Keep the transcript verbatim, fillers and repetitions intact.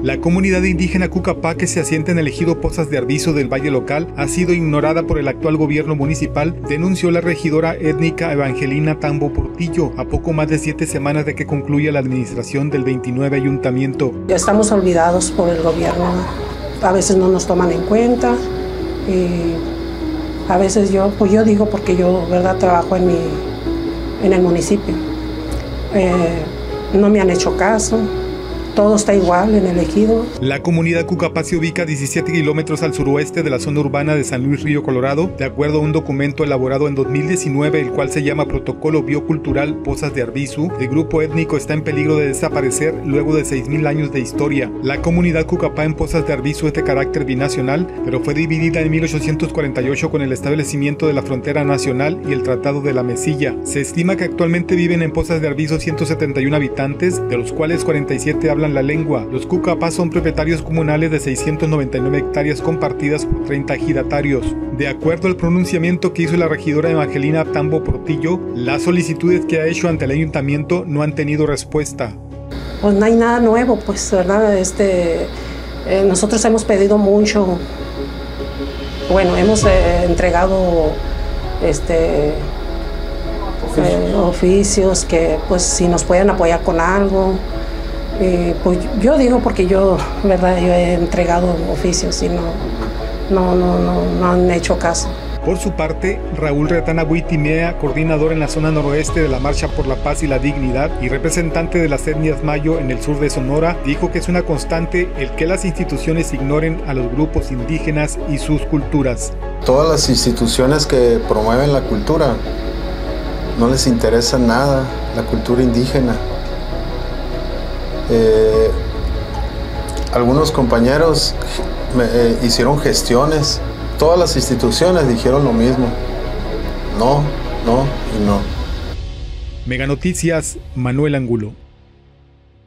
La comunidad indígena Cucapá, que se asienta en el ejido Pozas de Arvizu del Valle Local, ha sido ignorada por el actual gobierno municipal, denunció la regidora étnica Evangelina Tambo Portillo, a poco más de siete semanas de que concluya la administración del veintinueve ayuntamiento. Ya estamos olvidados por el gobierno, a veces no nos toman en cuenta, y a veces yo, pues yo digo porque yo, verdad, trabajo en, mi, en el municipio, eh, no me han hecho caso. Todo está igual en el ejido. La comunidad Cucapá se ubica a diecisiete kilómetros al suroeste de la zona urbana de San Luis Río Colorado, de acuerdo a un documento elaborado en dos mil diecinueve, el cual se llama Protocolo Biocultural Pozas de Arvizu. El grupo étnico está en peligro de desaparecer luego de seis mil años de historia. La comunidad Cucapá en Pozas de Arvizu es de carácter binacional, pero fue dividida en mil ochocientos cuarenta y ocho con el establecimiento de la frontera nacional y el Tratado de la Mesilla. Se estima que actualmente viven en Pozas de Arvizu ciento setenta y uno habitantes, de los cuales cuarenta y siete hablan la lengua. Los Cucapá son propietarios comunales de seiscientas noventa y nueve hectáreas compartidas por treinta ejidatarios. De acuerdo al pronunciamiento que hizo la regidora Evangelina Tambo Portillo, las solicitudes que ha hecho ante el ayuntamiento no han tenido respuesta. Pues no hay nada nuevo, pues, ¿verdad? Este, eh, nosotros hemos pedido mucho, bueno, hemos eh, entregado este, eh, oficios que, pues, si nos pueden apoyar con algo. Eh, pues yo digo porque yo, verdad, yo he entregado oficios y no, no, no, no, no han hecho caso. Por su parte, Raúl Retana Huitimea, coordinador en la zona noroeste de la Marcha por la Paz y la Dignidad y representante de las etnias Mayo en el sur de Sonora, dijo que es una constante el que las instituciones ignoren a los grupos indígenas y sus culturas. Todas las instituciones que promueven la cultura, no les interesa nada la cultura indígena. Eh, algunos compañeros me, eh, hicieron gestiones, todas las instituciones dijeron lo mismo, no, no y no. Mega Noticias, Manuel Angulo.